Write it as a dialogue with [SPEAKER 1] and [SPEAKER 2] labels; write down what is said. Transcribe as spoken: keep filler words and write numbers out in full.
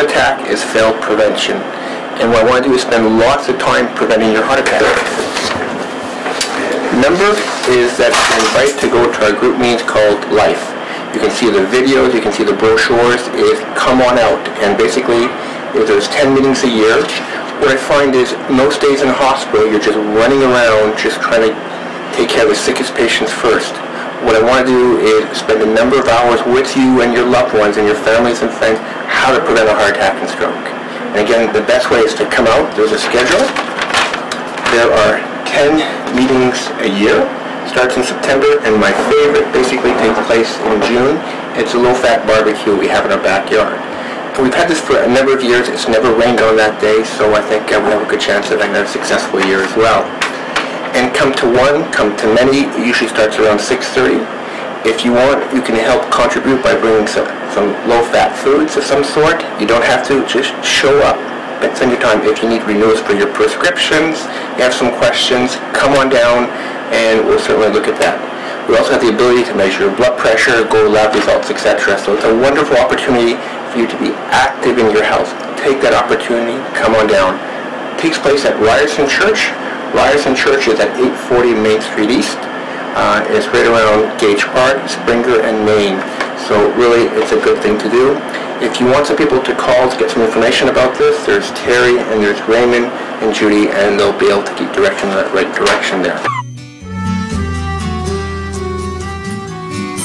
[SPEAKER 1] heart attack is failed prevention. And what I want to do is spend lots of time preventing your heart attack. Remember is that you're invited to go to our group meetings called Life. You can see the videos, you can see the brochures, is come on out. And basically, if there's ten meetings a year, what I find is most days in the hospital, you're just running around, just trying to take care of the sickest patients first. What I want to do is spend a number of hours with you and your loved ones and your families and friends how to prevent a heart attack and stroke. And again, the best way is to come out. There's a schedule. There are ten meetings a year. Starts in September, and my favorite basically takes place in June. It's a low-fat barbecue we have in our backyard. And we've had this for a number of years. It's never rained on that day, so I think uh, we have a good chance of having a successful year as well. And come to one, come to many. It usually starts around six thirty. If you want, you can help contribute by bringing some, some low-fat foods of some sort. You don't have to, just show up. Spend your time. If you need renewals for your prescriptions, you have some questions, come on down and we'll certainly look at that. We also have the ability to measure your blood pressure, go lab results, et cetera. So it's a wonderful opportunity for you to be active in your health. Take that opportunity, come on down. It takes place at Ryerson Church. Ryerson Church is at eight forty Main Street East. Uh, it's right around Gage Park, Springer, and Maine. So really, it's a good thing to do. If you want some people to call to get some information about this, there's Terry and there's Raymond and Judy, and they'll be able to keep direction in that right direction there.